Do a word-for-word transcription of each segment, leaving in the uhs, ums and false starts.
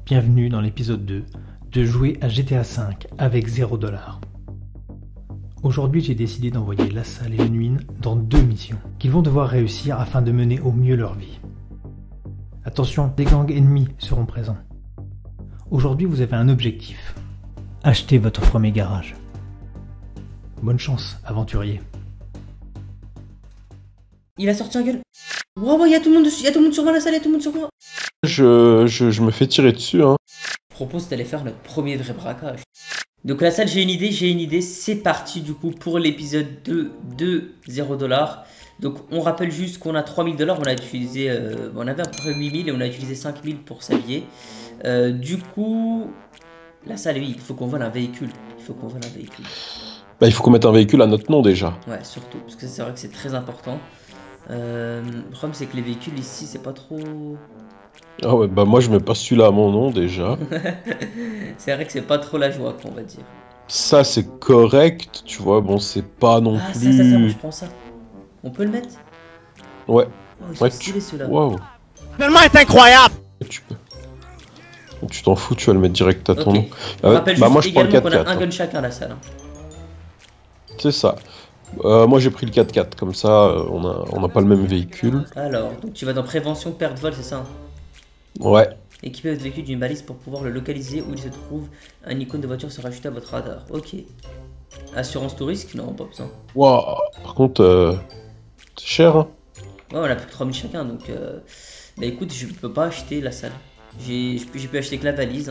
Bienvenue dans l'épisode deux de jouer à G T A cinq avec zéro dollar. Aujourd'hui, j'ai décidé d'envoyer Lassal et Unwin dans deux missions qu'ils vont devoir réussir afin de mener au mieux leur vie. Attention, des gangs ennemis seront présents. Aujourd'hui, vous avez un objectif. Achetez votre premier garage. Bonne chance, aventurier. Il a sorti un gueule. Wow, il y a tout le monde dessus, il y a tout le monde sur moi, Lassal, il y a tout le monde sur moi. Je, je, je me fais tirer dessus, hein. Je propose d'aller faire notre premier vrai braquage. Donc Lassal, j'ai une idée, j'ai une idée. C'est parti du coup pour l'épisode deux de zéro dollar. Donc on rappelle juste qu'on a trois mille dollars, on a utilisé, euh, on avait à peu près huit mille et on a utilisé cinq mille pour s'habiller. Euh, du coup, Lassal, oui, il faut qu'on vole un véhicule. Il faut qu'on vole un véhicule. Bah, il faut qu'on mette un véhicule à notre nom déjà. Ouais, surtout, parce que c'est vrai que c'est très important. Euh, le problème, c'est que les véhicules ici, c'est pas trop. Ah ouais, bah moi je mets pas celui-là à mon nom déjà. C'est vrai que c'est pas trop la joie, qu'on va dire. Ça c'est correct, tu vois, bon c'est pas non Ah, plus... ça, ça, ça, moi je prends ça. On peut le mettre? Ouais. Oh, ils sont Ouais, stylés tu... ceux-là. Waouh. Finalement est incroyable. Tu peux. Tu t'en fous, tu vas le mettre direct à ton Ok. nom. On Ah, rappelle bah juste moi je prends le également qu'on a quatre-quatre. un gun chacun, la salle. C'est ça. Euh, moi j'ai pris le quatre-quatre, comme ça euh, on a, on a pas le même véhicule. Alors, donc tu vas dans prévention, perte, vol, c'est ça? Ouais. Équipez votre véhicule d'une balise pour pouvoir le localiser où il se trouve. Un icône de voiture sera ajouté à votre radar. Ok. Assurance tout risque? Non, pas besoin. Waouh. Par contre, euh, c'est cher, hein. Ouais, on a plus que trois mille chacun, donc... Euh... Bah écoute, je peux pas acheter la salle. J'ai j'ai pu acheter que la valise.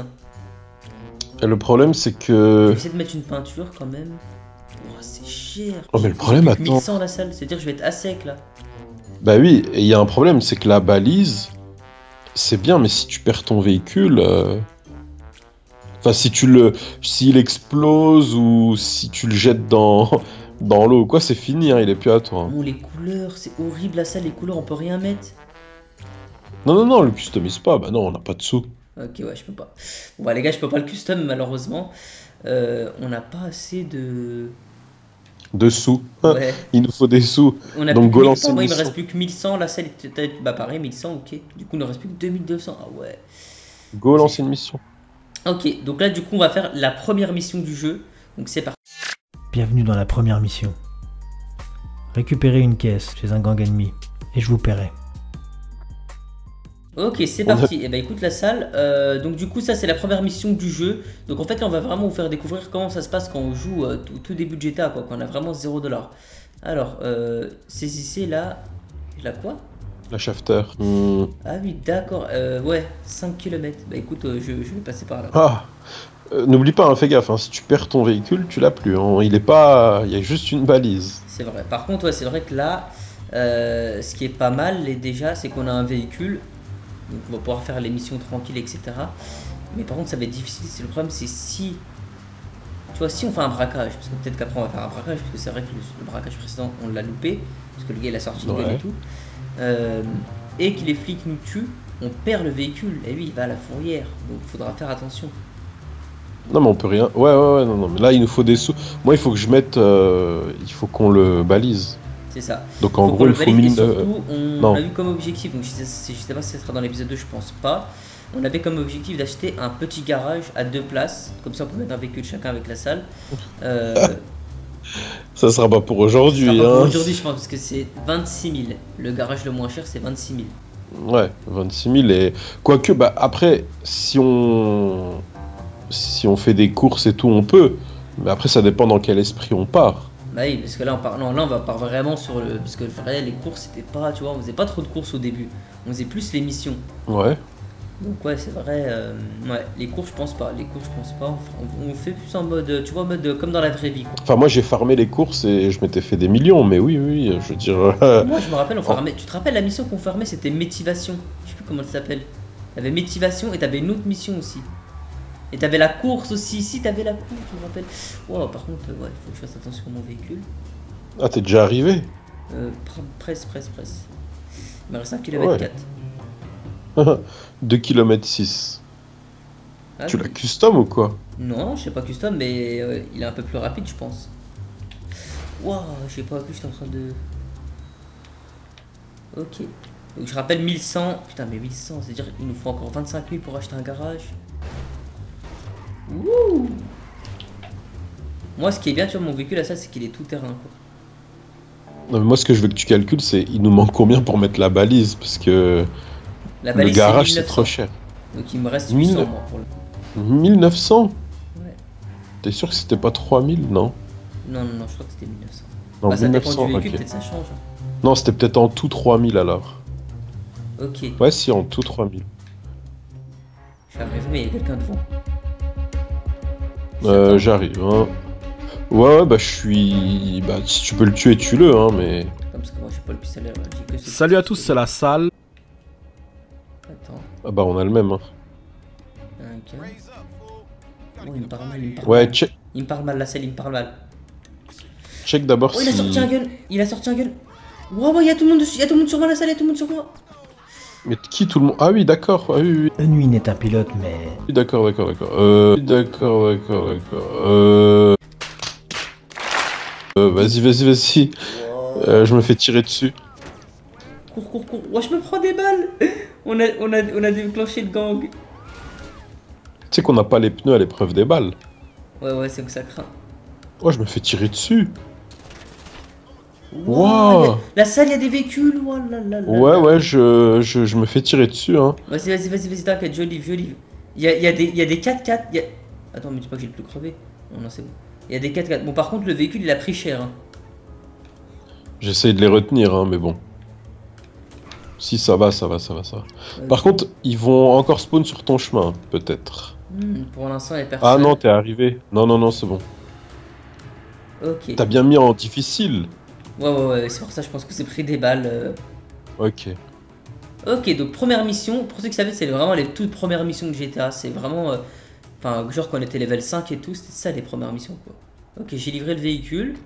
Et le problème c'est Je que... vais essayer de mettre une peinture quand même. Oh, c'est cher. Oh mais le problème, J'ai plus que attends... mille cent la salle, c'est-à-dire que je vais être à sec là. Bah oui, et il y a un problème, c'est que la balise, c'est bien, mais si tu perds ton véhicule, euh... enfin si tu le, s'il explose ou si tu le jettes dans dans l'eau ou quoi, c'est fini, hein, il est plus à toi. Hein. Bon, les couleurs, c'est horrible la salle, les couleurs, on peut rien mettre. Non non non, le customise pas, bah non, on n'a pas de sous. Ok, ouais, je peux pas. Bon bah les gars, je peux pas le custom malheureusement. Euh, on n'a pas assez de. De sous. Ouais. Il nous faut des sous. On a Donc plus que go mille lancer cent, une moi il me mission. reste plus que mille cent, la salle était bah pareil, mille cent, ok. Du coup il ne reste plus que deux mille deux cents, ah ouais. Go lancer une mission. Ok, donc là du coup on va faire la première mission du jeu. Donc c'est parti. Bienvenue dans la première mission. Récupérez une caisse chez un gang ennemi et je vous paierai. Ok, c'est parti. Et bah écoute la salle, euh, donc du coup ça c'est la première mission du jeu. Donc en fait là, on va vraiment vous faire découvrir comment ça se passe quand on joue euh, au tout début de G T A, quoi, quand on a vraiment zéro dollar. Alors, euh, saisissez là... La quoi? La shafter. Hmm. Ah oui, d'accord, euh, ouais, cinq kilomètres. Bah écoute, euh, je, je vais passer par là. Ah. Euh, N'oublie pas, hein, fais gaffe, hein, si tu perds ton véhicule, tu l'as plus. Hein. Il est pas, il y a juste une balise. C'est vrai. Par contre, ouais, c'est vrai que là, euh, ce qui est pas mal et déjà, c'est qu'on a un véhicule. Donc on va pouvoir faire les missions tranquilles, et cetera. Mais par contre, ça va être difficile. C'est le problème, c'est si... Tu vois, si on fait un braquage, parce que peut-être qu'après on va faire un braquage, parce que c'est vrai que le, le braquage précédent, on l'a loupé, parce que le gars il a sorti le gun Ouais. et tout. Euh, et que les flics nous tuent, on perd le véhicule. Et oui, il va à la fourrière. Donc il faudra faire attention. Non mais on peut rien. Ouais ouais ouais non non mais là il nous faut des sous. Moi il faut que je mette. Euh... Il faut qu'on le balise. C'est ça. Donc en Faut gros qu'on il le faut valide, et mine. de- surtout, on non. a eu comme objectif, donc je sais, je sais pas si ça sera dans l'épisode deux, je pense pas. On avait comme objectif d'acheter un petit garage à deux places, comme ça on peut mettre un véhicule chacun avec la salle. Euh, Ça sera pas pour ce aujourd'hui. sera pas pour Hein. aujourd'hui je pense, parce que c'est vingt-six mille. Le garage le moins cher c'est vingt-six mille. Ouais vingt-six mille et quoique bah après si on si on fait des courses et tout on peut. Mais après ça dépend dans quel esprit on part. Bah oui, parce que là on part, non, là on va part vraiment sur le, parce que vrai les courses c'était pas, tu vois, on faisait pas trop de courses au début, on faisait plus les missions. Ouais. Donc ouais c'est vrai, euh, ouais les courses je pense pas, les courses je pense pas, on, on fait plus en mode, tu vois, en mode comme dans la vraie vie quoi. Enfin moi j'ai farmé les courses et je m'étais fait des millions mais oui oui je veux dire. euh, Moi je me rappelle, on farmait, tu te rappelles la mission qu'on farmait c'était Métivation, je sais plus comment elle s'appelle. T'avais Métivation et t'avais une autre mission aussi. Et t'avais la course aussi, si t'avais la course, je me rappelle. Wow, par contre, euh, ouais, faut que je fasse attention à mon véhicule. Ah t'es déjà arrivé. Euh, presse, presse, presse. Il me reste un kilomètre quatre. deux kilomètres six. Ah, Tu oui. l'as custom ou quoi? Non, je sais pas custom, mais euh, il est un peu plus rapide, je pense. Waouh, je sais pas, je suis en train de. Ok. Donc je rappelle mille cent. Putain, mais mille cent, c'est-à-dire qu'il nous faut encore vingt-cinq mille pour acheter un garage. Ouh. Moi, ce qui est bien sur mon véhicule, à ça, c'est qu'il est tout terrain, quoi. Non, mais moi, ce que je veux que tu calcules, c'est il nous manque combien pour mettre la balise, parce que La le balise, garage, c'est c'est mille neuf cents. trop cher. Donc il me reste huit cents, mille- moi, pour le coup. mille neuf cents? Ouais. T'es sûr que c'était pas trois mille, non? Non, non, non, je crois que c'était mille neuf cents. Non, Bah, ça dépend mille neuf cents, du véhicule, ok. peut-être ça change. hein. Non, c'était peut-être en tout trois mille alors. Ok, Ouais, si, en tout trois mille. j'arrive, mais il y a quelqu'un devant. Euh, J'attends. j'arrive, hein. Ouais, ouais, bah je suis... Bah, si tu peux le tuer, tue-le, hein, mais... Comme parce que moi, j'ai pas le pistolet, ouais, j'ai que ce Salut à tous, pistolet. c'est la salle. Attends, Ah bah, on a le même, hein. un gars. Oh, il me parle mal, il me parle Ouais, mal. check, Il me parle mal, la selle, il me parle mal. check d'abord Oh, il a si... sorti un gun. Il a sorti un gun. Wow, wow, il y a tout le monde dessus. Il y a tout le monde sur moi, la salle, il y a tout le monde sur moi. Mais qui, tout le monde? Ah oui, d'accord, ah oui, oui, Unwin est un pilote, mais oui, d'accord, d'accord, d'accord. Euh... D'accord, d'accord, d'accord. Euh... euh vas-y, vas-y, vas-y. Euh, je me fais tirer dessus. Cours, cours, cours. Ouais, je me prends des balles. On a, on a, on a déclenché le gang. Tu sais qu'on n'a pas les pneus à l'épreuve des balles. Ouais, ouais, c'est que ça craint. Oh, je me fais tirer dessus. Wow, Wow. il y a- La salle, il y a des véhicules. Oh là là là Ouais, là. ouais, je, je, je me fais tirer dessus, hein. Vas-y, vas-y, vas-y, vas-y, t'inquiète, je livre, je livre. Il y a, il y a des, il y a des quatre quatre. il y a- Attends, mais dis pas que j'ai le plus crevé. Non, non, c'est bon. Il y a des quatre quatre. Bon, par contre, le véhicule, il a pris cher. Hein. J'essaye de les retenir, hein, mais bon. Si, ça va, ça va, ça va, ça va. Euh, Par contre, ils vont encore spawn sur ton chemin, peut-être. hmm, pour l'instant, il y a personne. Ah non, t'es arrivé. Non, non, non, c'est bon. Ok. T'as bien mis en difficile. Ouais, ouais, ouais, c'est pour ça, je pense que c'est pris des balles. euh. Ok. Ok, donc première mission. Pour ceux qui savent, c'est vraiment les toutes premières missions de G T A. C'est vraiment. euh, Enfin, genre quand on était level cinq et tout, c'était ça les premières missions, quoi. Ok, j'ai livré le véhicule.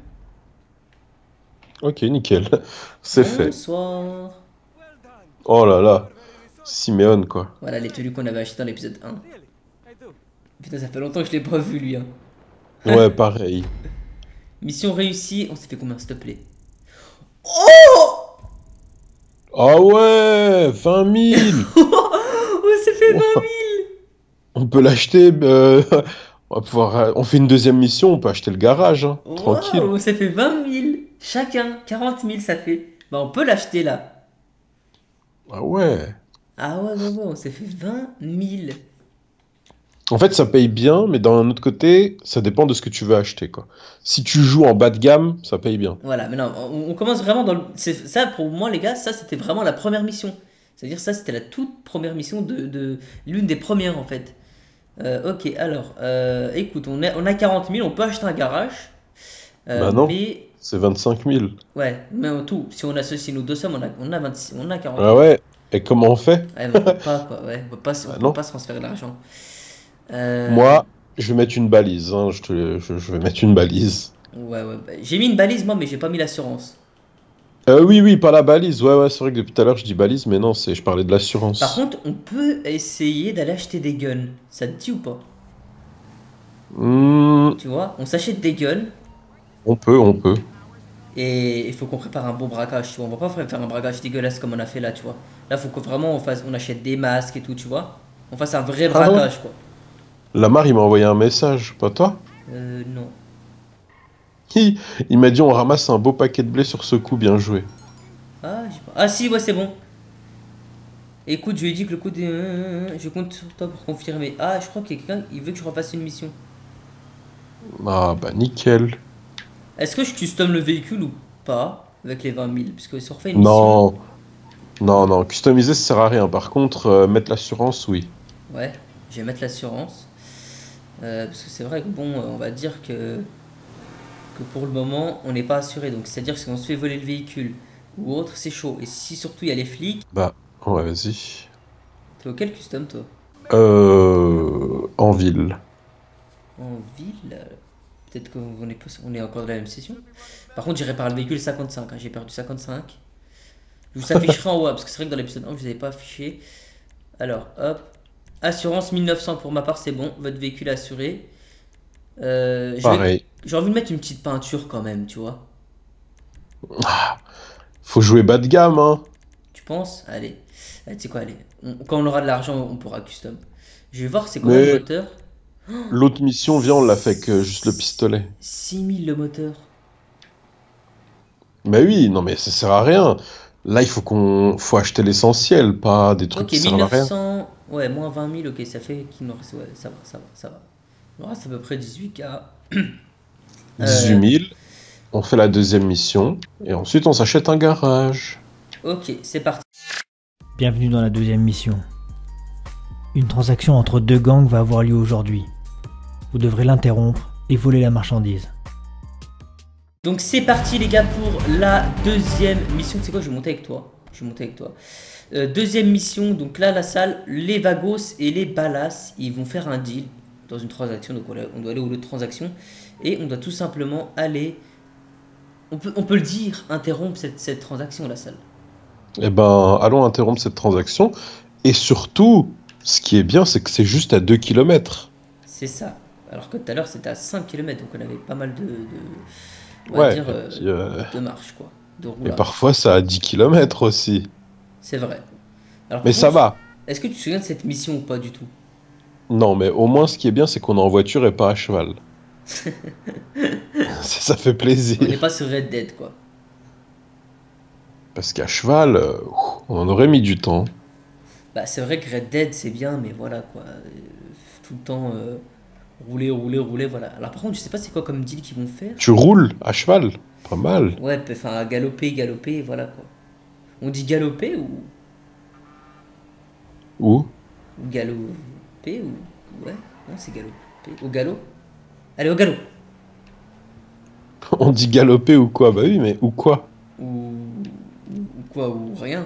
Ok, nickel. C'est fait. Bonsoir. Oh là là. Siméon, quoi. Voilà les tenues qu'on avait achetées dans l'épisode un. Putain, ça fait longtemps que je l'ai pas vu, lui. Hein. Ouais, pareil. Mission réussie. On s'est fait combien, s'il te plaît? Oh Ah ouais, vingt mille. On s'est fait vingt mille. On peut l'acheter. euh, On va pouvoir. euh, On fait une deuxième mission, on peut acheter le garage, hein. Tranquille. Wow, on s'est fait vingt mille. Chacun, quarante mille ça fait. Bah, on peut l'acheter là. Ah ouais. Ah ouais, ouais, ouais, on s'est fait vingt mille. En fait, ça paye bien, mais d'un autre côté, ça dépend de ce que tu veux acheter, quoi. Si tu joues en bas de gamme, ça paye bien. Voilà, mais non, on, on commence vraiment dans le. c'est- Ça, pour moi, les gars, ça c'était vraiment la première mission. C'est-à-dire, ça c'était la toute première mission de. de- L'une des premières en fait. Euh, ok, alors, euh, écoute, on a, on a quarante mille, on peut acheter un garage. Euh, Bah non. Mais. C'est vingt-cinq mille. Ouais, mais en tout, si on associe nos deux sommes, on a, on a, vingt-six, on a quarante mille. Ah ouais. Et comment on fait? Ouais, mais on peut pas, quoi, ouais, on peut pas, on Ah peut non. pas se transférer l'argent. Euh, Moi, je vais mettre une balise, hein. Je, te... je, je vais mettre une balise. Ouais, ouais, bah, j'ai mis une balise, moi, mais j'ai pas mis l'assurance. Euh, oui, oui, pas la balise. Ouais, ouais, c'est vrai que depuis tout à l'heure, je dis balise, mais non, c'est... je parlais de l'assurance. Par contre, on peut essayer d'aller acheter des guns. Ça te dit ou pas? Hmm, Tu vois, on s'achète des guns on peut, on peut. et il faut qu'on prépare un bon braquage. Tu vois, on va pas faire un braquage dégueulasse comme on a fait là, tu vois. Là, faut que vraiment on fasse, on achète des masques et tout, tu vois. On fasse un vrai Ah ouais. braquage, quoi. Lamar, il m'a envoyé un message, pas toi? Euh, non. Il, il m'a dit on ramasse un beau paquet de blé sur ce coup, bien joué. Ah, j'ai pas... ah si, ouais, c'est bon. Écoute, je lui ai dit que le coup des... Je compte sur toi pour confirmer. Ah, je crois qu'il y a quelqu'un, il veut que je refasse une mission. Ah bah nickel. Est-ce que je custom le véhicule ou pas avec les vingt mille? Parce que si on refait une mission... Non, non, non, customiser ça sert à rien. Par contre, euh, mettre l'assurance, oui. Ouais, je vais mettre l'assurance. Euh, parce que c'est vrai que bon, euh, on va dire que, que pour le moment, on n'est pas assuré. Donc c'est-à-dire que si on se fait voler le véhicule ou autre, c'est chaud. Et si surtout il y a les flics, Bah, ouais, vas-y. t'es auquel custom toi? Euh, en ville. En ville euh, peut-être qu'on est, pas- on est encore dans la même session. Par contre, j'irai par le véhicule cinquante-cinq. Hein, j'ai perdu cinquante-cinq. Je vous afficherai en haut, hein, parce que c'est vrai que dans l'épisode un, je vous avais pas affiché. Alors, hop. Assurance mille neuf cents pour ma part, c'est bon. Votre véhicule est assuré. Euh, je vais- Pareil. J'ai envie de mettre une petite peinture quand même, tu vois. Faut jouer bas de gamme, hein. Tu pense. Allez, tu sais quoi, allez. On- quand on aura de l'argent, on pourra custom. Je vais voir c'est combien Mais- le moteur. L'autre mission, viens, on l'a fait avec euh, juste le pistolet. six mille le moteur. Mais oui, non mais ça sert à rien. Là, il faut qu'on, faut acheter l'essentiel, pas des trucs Ok, qui servent à rien. mille neuf cents. Ouais, moins vingt mille, ok, ça fait qu'il nous reste. Ouais, ça va, ça va, ça va. Il nous reste à peu près dix-huit K. dix-huit mille. On fait la deuxième mission et ensuite on s'achète un garage. Ok, c'est parti. Bienvenue dans la deuxième mission. Une transaction entre deux gangs va avoir lieu aujourd'hui. Vous devrez l'interrompre et voler la marchandise. Donc c'est parti les gars pour la deuxième mission. Tu sais quoi, je vais monter avec toi. Je vais monter avec toi. Euh, deuxième mission, donc là la salle, les Vagos et les Ballas, ils vont faire un deal dans une transaction. Donc on doit on doit aller au lieu de transaction et on doit tout simplement aller, on peut, on peut le dire, interrompre cette, cette transaction la salle. Eh ben, allons interrompre cette transaction. Et surtout, ce qui est bien, c'est que c'est juste à deux kilomètres. C'est ça. Alors que tout à l'heure c'était à cinq kilomètres, donc on avait pas mal de, de on va Ouais, dire, et euh, puis, euh, de marche quoi. De Et roulage. parfois, ça a dix kilomètres aussi. C'est vrai. Alors, Mais par ça contre, va. Est-ce que tu te souviens de cette mission ou pas du tout? Non, mais au moins, ce qui est bien, c'est qu'on est en voiture et pas à cheval. ça, ça fait On n'est plaisir. pas sur Red Dead quoi. Parce qu'à cheval, euh, on en aurait mis du temps. Bah, c'est vrai que Red Dead c'est bien, mais voilà quoi. Euh, Tout le temps euh, rouler, rouler, rouler, voilà. Alors par contre, je sais pas c'est quoi comme deal qu'ils vont faire. Tu roules à cheval, pas mal. Ouais, enfin galoper, galoper, voilà quoi. On dit galoper ou, Où ou galoper ou. Ouais, non, c'est galoper. Au galop. Allez, au galop. On dit galoper ou quoi? Bah oui, mais ou quoi? Ou. Ou ou quoi, ou rien.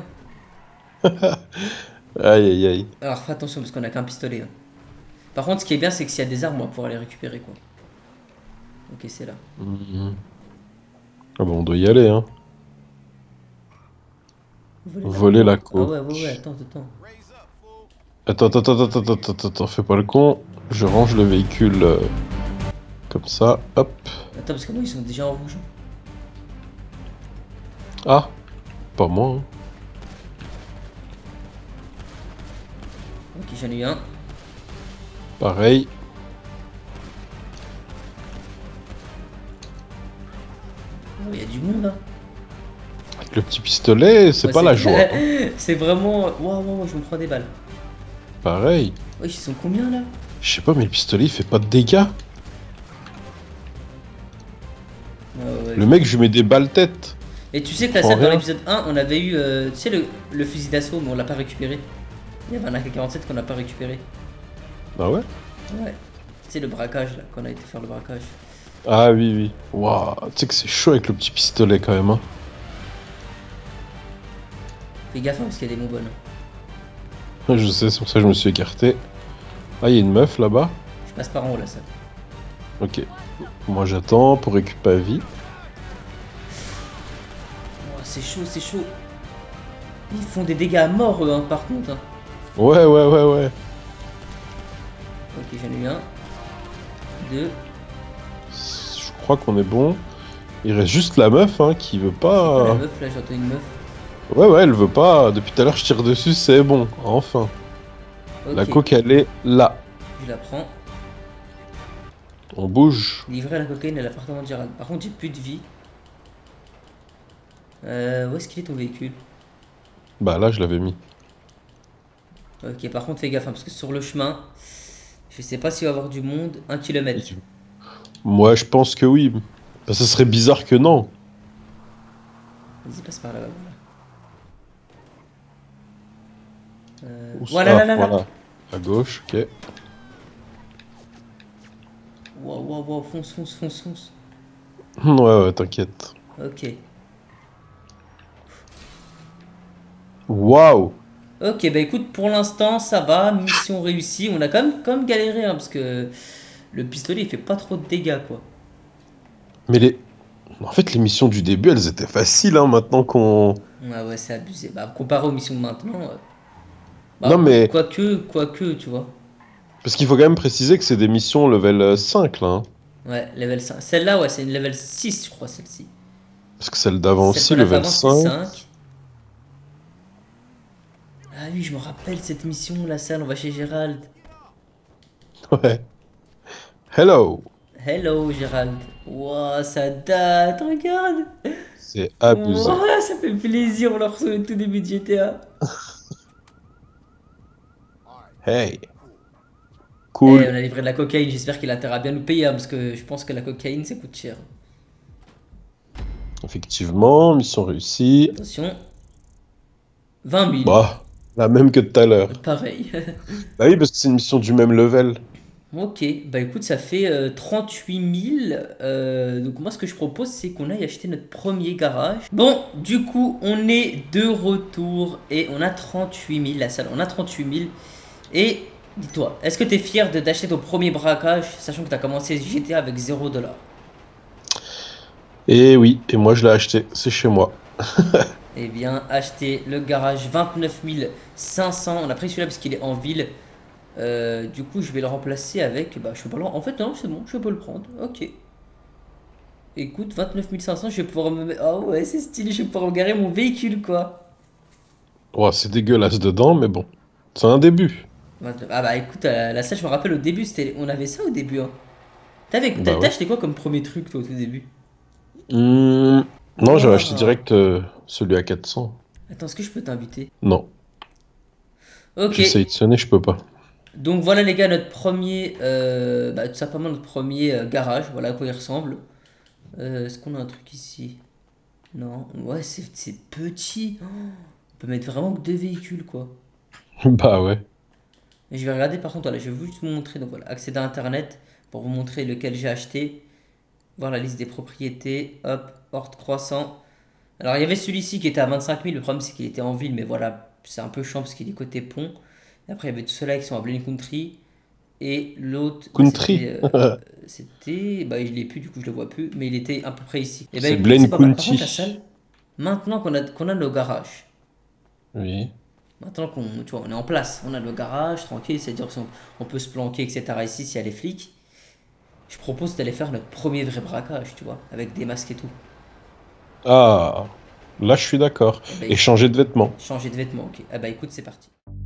Aïe aïe aïe. Alors fais attention parce qu'on a qu'un pistolet. Hein. Par contre, ce qui est bien, c'est que s'il y a des armes, on va pouvoir les récupérer quoi. Ok, c'est là. Mhm. Ah bah on doit y aller, hein. Voler, Voler la Ah côte. ouais, ouais, ouais, attends, attends. Attends, attends, attends, attends, attends, attends, attends, fais pas le con. Je range le véhicule euh, comme ça, hop. Attends, parce que moi, ils sont déjà en rouge. Ah, pas moi. Hein. Ok, j'en ai eu un. Pareil. Oh, il y a du monde là. Avec le petit pistolet, c'est Ouais, pas la joie. C'est vraiment. Waouh, waouh, je me prends des balles. Pareil. Ouais, ils sont combien là? Je sais pas, mais le pistolet il fait pas de dégâts. Ouais, ouais, ouais. Le mec, je lui mets des balles tête. Et tu sais que la prends salle dans rien. l'épisode un, on avait eu. euh, tu sais, le, le fusil d'assaut, mais on l'a pas récupéré. Il y avait un A K quarante-sept qu'on n'a pas récupéré. Ah ouais? Ouais. Tu sais, le braquage là, qu'on a été faire le braquage. Ah oui, oui. Waouh, tu sais que c'est chaud avec le petit pistolet quand même. Hein. Fais gaffe hein, parce qu'il y a des mongols. Je sais, c'est pour ça que je me suis écarté. Ah, il y a une meuf là-bas. Je passe par en haut la salle. Ok. Moi j'attends pour récupérer vie. Oh, c'est chaud, c'est chaud. Ils font des dégâts à mort eux, hein, par contre. Hein. Ouais, ouais, ouais, ouais. Ok, j'en ai eu un. Deux. Je crois qu'on est bon. Il reste juste la meuf hein, qui veut La pas. meuf là, j'entends une meuf. Ouais, ouais, elle veut pas. Depuis tout à l'heure, je tire dessus, c'est bon. Enfin. Ok, La coque, elle est là. je la prends. On bouge. Livrer la cocaïne à l'appartement de Gérald. Par contre, j'ai plus de vie. Euh, où est-ce qu'il est ton véhicule? Bah là, je l'avais mis. Ok, par contre, fais gaffe, hein, parce que sur le chemin, je sais pas s'il va y avoir du monde. Un kilomètre. Moi, je pense que oui. Bah, ça serait bizarre que non. Vas-y, passe par là-bas. Voilà. Euh, Où ça voilà, là, là, là. Voilà. À gauche, ok. Wow, wow, wow, fonce, fonce, fonce, fonce. Ouais, ouais, t'inquiète. Ok. Waouh! Ok, bah écoute, pour l'instant, ça va. Mission réussie. On a quand même, quand même galéré, hein, parce que le pistolet, il fait pas trop de dégâts, quoi. Mais les. En fait, les missions du début, elles étaient faciles, hein, maintenant qu'on. Ouais, ouais, c'est abusé. Bah, comparé aux missions de maintenant. euh, Bah, Non, mais- Quoique, quoique, tu vois. Parce qu'il faut quand même préciser que c'est des missions level cinq, là. Hein. Ouais, level cinq. Celle-là, ouais, c'est une level six, je crois, celle-ci. Parce que celle d'avant Celle aussi, qu'on a fait level avant, c'était cinq. cinq. Ah oui, je me rappelle cette mission, la salle, on va chez Gérald. Ouais. Hello. Hello Gérald. Wow, ça date, regarde. C'est abusé. Wow, ça fait plaisir, on l'a reçu au tout début de G T A. Hey. Et Cool. on a livré de la cocaïne, j'espère qu'il a intérêt à bien nous payer, hein, parce que je pense que la cocaïne, ça coûte cher. Effectivement, mission réussie. Attention. vingt mille. Bah, la même que tout à l'heure. Pareil. Bah oui, parce que c'est une mission du même level. Ok, bah écoute, ça fait euh, trente-huit mille. Euh, donc moi, ce que je propose, c'est qu'on aille acheter notre premier garage. Bon, du coup, on est de retour et on a trente-huit mille, la salle, on a trente-huit mille. Et dis-toi, est-ce que tu es fier de d'acheter ton premier braquage, sachant que tu as commencé G T A avec zéro dollar? Et oui, et moi je l'ai acheté, c'est chez moi. Eh bien, acheter le garage vingt-neuf mille cinq cents. On a pris celui-là parce qu'il est en ville. Euh, du coup, je vais le remplacer avec. Bah, je peux pas le. En fait, non, c'est bon, je peux le prendre. Ok. Écoute, vingt-neuf mille cinq cents, je vais pouvoir me. Oh ouais, c'est stylé, je vais pouvoir me garer mon véhicule, quoi. Ouais, c'est dégueulasse dedans, mais bon, c'est un début. Ah bah écoute, euh, là, ça, je me rappelle au début, c'était. On avait ça au début, hein. T'avais Bah t'as ouais. acheté quoi comme premier truc, toi, au tout début? Hmm, Non, j'avais Ah. acheté direct euh, celui à quatre cents. Attends, est-ce que je peux t'inviter? Non, Ok. j'ai sélectionné, je peux pas. Donc voilà les gars, notre premier, euh, bah, tout simplement notre premier euh, garage, voilà à quoi il ressemble. Euh, Est-ce qu'on a un truc ici? Non, ouais c'est c'est petit. Oh, on peut mettre vraiment que deux véhicules quoi. Bah ouais. Et je vais regarder par contre, voilà, je vais juste vous montrer, donc voilà, accéder à internet pour vous montrer lequel j'ai acheté. Voir la liste des propriétés, hop, porte croissant. Alors il y avait celui-ci qui était à vingt-cinq mille, le problème c'est qu'il était en ville, mais voilà, c'est un peu chiant parce qu'il est côté pont. Et après, il y avait tous ceux-là qui sont à Blaine Country. Et l'autre, bah, Country. c'était, euh, c'était. Bah, il est plus, du coup, je le vois plus. Mais il était à peu près ici. Et bah, C'est écoute, Blaine c'est pas mal. Par County. contre, la salle, maintenant qu'on a, qu'on a nos garages, Oui. maintenant qu'on tu vois, on est en place, on a le garage, tranquille, c'est-à-dire qu'on on peut se planquer, et cetera ici s'il y a les flics. Je propose d'aller faire notre premier vrai braquage, tu vois, avec des masques et tout. Ah, là je suis d'accord. Eh ben, Et changer de vêtements. Changer de vêtements, ok. Ah bah écoute, c'est parti.